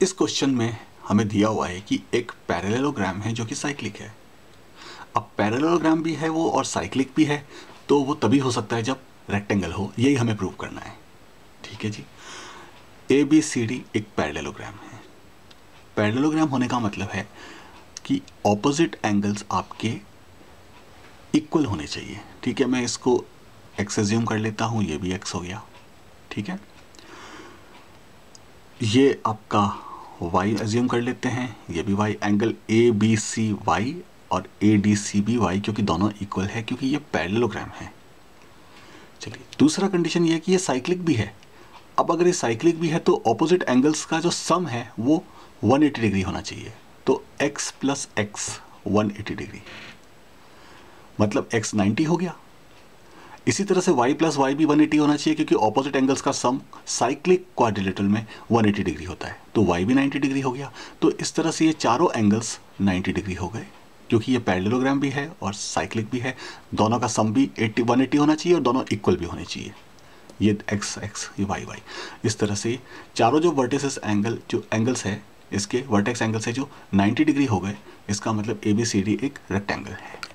इस क्वेश्चन में हमें दिया हुआ है कि एक पैरेललोग्राम है जो कि साइक्लिक है। अब पैरेललोग्राम भी है वो और साइक्लिक भी है, तो वो तभी हो सकता है जब रेक्टेंगल हो। यही हमें प्रूव करना है। ठीक है जी। ABCD एक पैरेललोग्राम है। पैरेललोग्राम होने का मतलब है कि ऑपोजिट एंगल्स आपके इक्वल होने चाहिए। ठीक है, मैं इसको एक्स एज्यूम कर लेता हूँ, ये भी एक्स हो गया। ठीक है, ये आपका y एज्यूम कर लेते हैं, ये भी y। एंगल ABCY और ADCBY क्योंकि दोनों इक्वल है, क्योंकि ये पैरेललोग्राम है। चलिए, दूसरा कंडीशन ये है कि ये साइक्लिक भी है। अब अगर ये साइक्लिक भी है तो ऑपोजिट एंगल्स का जो सम है वो 180 डिग्री होना चाहिए। तो x प्लस x 180 डिग्री, मतलब x 90 हो गया। इसी तरह से y प्लस वाई भी 180 होना चाहिए, क्योंकि ऑपोजिट एंगल्स का सम साइक्लिक क्वाड्रिलेटरल में 180 डिग्री होता है। तो y भी 90 डिग्री हो गया। तो इस तरह से ये चारों एंगल्स 90 डिग्री हो गए, क्योंकि ये पैरेललोग्राम भी है और साइक्लिक भी है। दोनों का सम भी 180 होना चाहिए और दोनों इक्वल भी होने चाहिए। ये x x, ये y y। इस तरह से चारों जो वर्टिसेस एंगल, जो एंगल्स है इसके वर्टेक्स एंगल्स है जो 90 डिग्री हो गए। इसका मतलब ABCD एक रेक्टेंगल है।